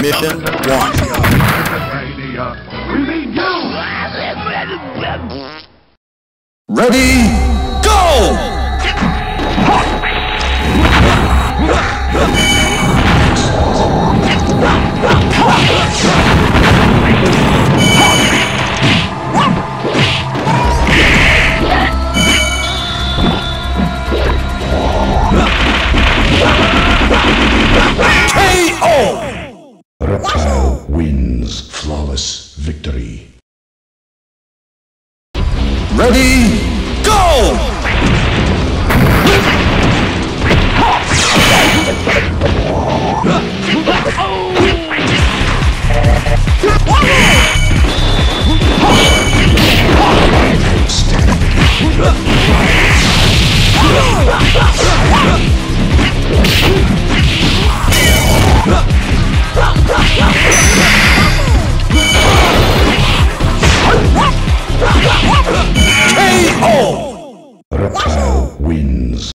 Mission 1. Ready, go! KO! Reptile wins flawless victory. Ready, go! KO! Reptile wins.